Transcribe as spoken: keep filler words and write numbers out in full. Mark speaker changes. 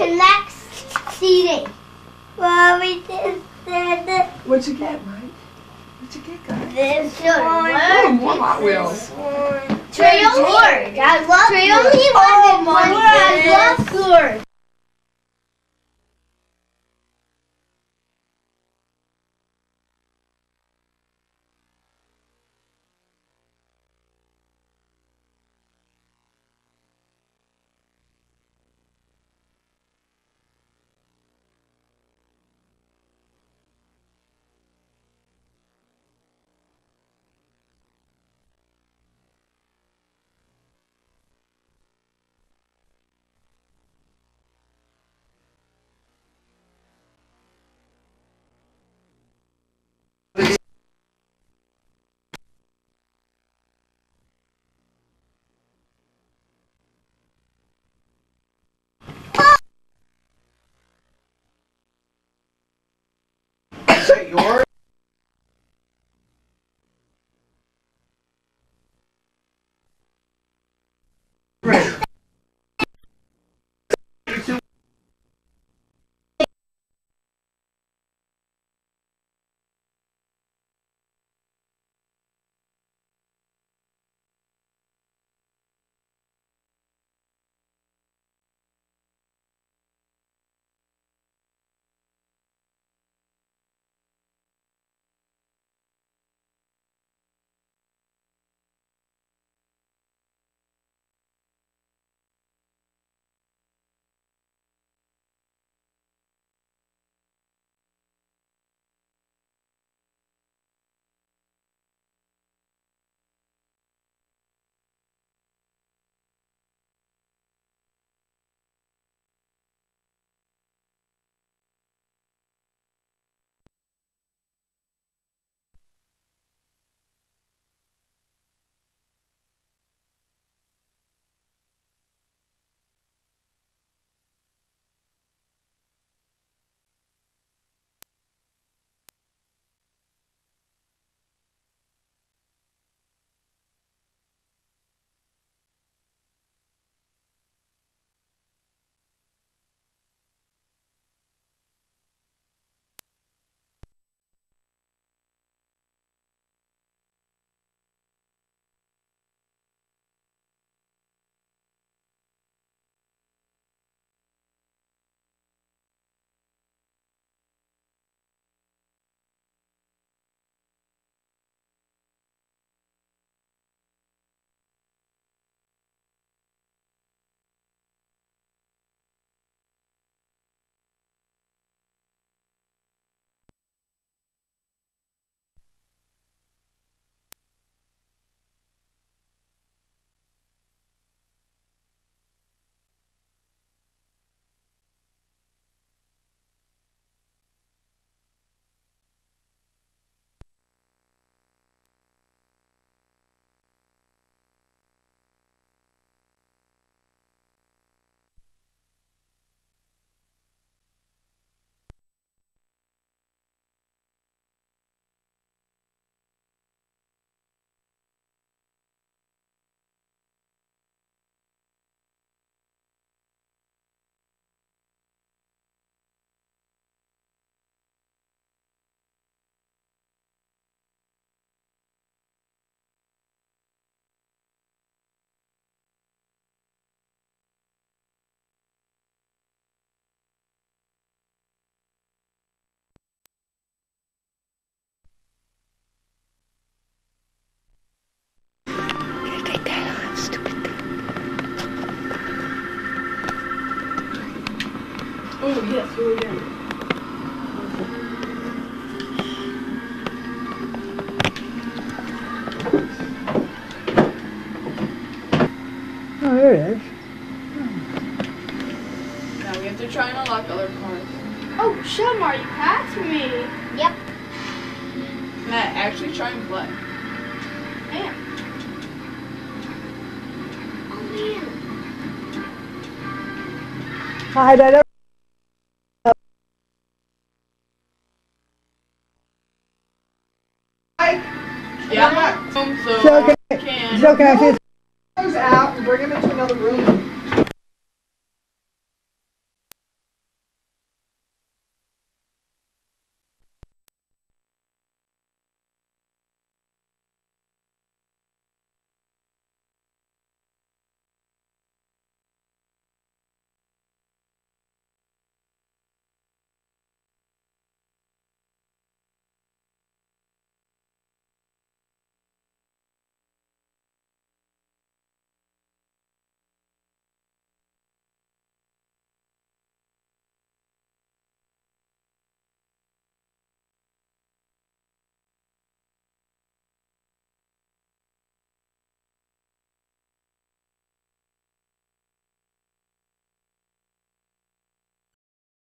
Speaker 1: to next seating. Well, we did the.
Speaker 2: What'd you get, Mike? What'd you get, guys?
Speaker 1: This one.
Speaker 2: Oh, more Hot Wheels.
Speaker 1: Trey only. I love Trey only wanted one. I love George.
Speaker 2: Is that yours? Right. Oh, yes, here we go.
Speaker 3: Oh, there it is.
Speaker 4: Now we have to try and unlock other cars.
Speaker 1: Oh, Shelmar, you passed me. Yep.
Speaker 4: Matt, actually try and play.
Speaker 1: Man. Oh, man.
Speaker 3: Hi, Dad.
Speaker 4: Yeah. So,
Speaker 3: So can,
Speaker 4: can.
Speaker 3: so can I see
Speaker 2: Goes out and bring him into another room.